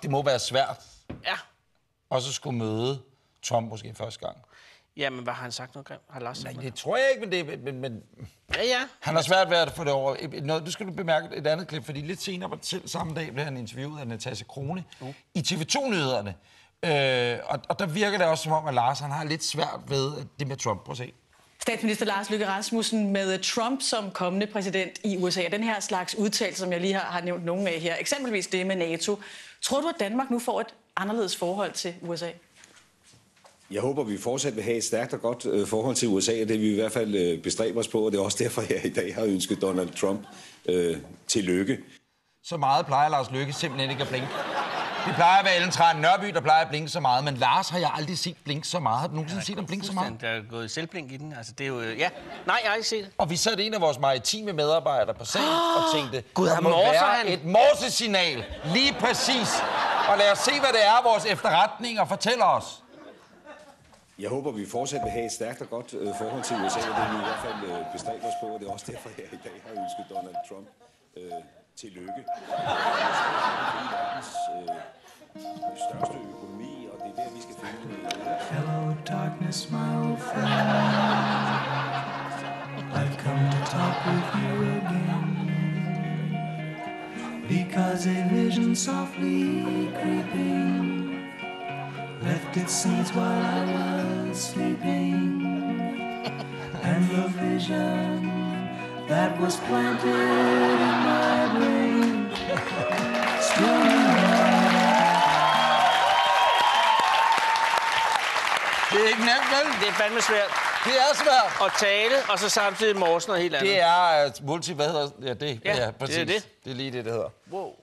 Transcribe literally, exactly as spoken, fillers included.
Det må være svært. Ja. Og så skulle møde Trump måske første gang. Ja, men hvad har han sagt noget grimt? Har Lars sagt Nej, noget? det tror jeg ikke, men, det, men, men... Ja, ja. Han har svært ved at få det over. Du skal du bemærke et andet klip, fordi lidt senere på selv samme dag blev han interviewet af Natasja Crone uh. i T V to-nyhederne. Øh, og, og der virker det også som om, at Lars han har lidt svært ved det med Trump. Prøv at se. Statsminister Lars Løkke Rasmussen med Trump som kommende præsident i U S A. Den her slags udtalelse, som jeg lige har, har nævnt nogle af her, eksempelvis det med NATO. Tror du, at Danmark nu får et anderledes forhold til U S A? Jeg håber, vi fortsat vil have et stærkt og godt øh, forhold til U S A, og det vil vi i hvert fald øh, bestræbe os på, og det er også derfor, jeg i dag har ønsket Donald Trump øh, til lykke. Så meget plejer Lars Løkke simpelthen ikke at blinke. Det plejer at være Ellen Trane Nørby, der plejer at blinke så meget, men Lars har jeg aldrig set blinke så meget. Har du nogensinde set ham blinke så meget? Der er gået selvblink i den. Altså, det er jo... Ja. Nej, jeg har ikke set det. Og vi satte en af vores maritime medarbejdere på sagen oh, og tænkte, Gud, der han må morser være han. et morsesignal. Lige præcis. Og lad os se, hvad det er, vores efterretninger fortæller os. Jeg håber, vi fortsat vil have et stærkt og godt øh, forhold til U S A, og det vil vi i hvert fald øh, bestræbe os på, og det er også derfor, jeg i dag har ønsket Donald Trump øh, til lykke. Det er verdens øh, største økonomi, og det er der, vi skal finde noget. Hello, darkness, my old friend. I've come to talk with you again, because a vision softly creeping left its seeds while I was sleeping, and the vision that was planted in my brain still Det er ikke nemt, vel? Det er fandme svært. Det er svært. At tale, og så samtidig morse noget helt andet. Det er uh, multi... Hvad hedder det? Ja, det, Ja, ja præcis. det er det. Det er lige det, det hedder. Wow.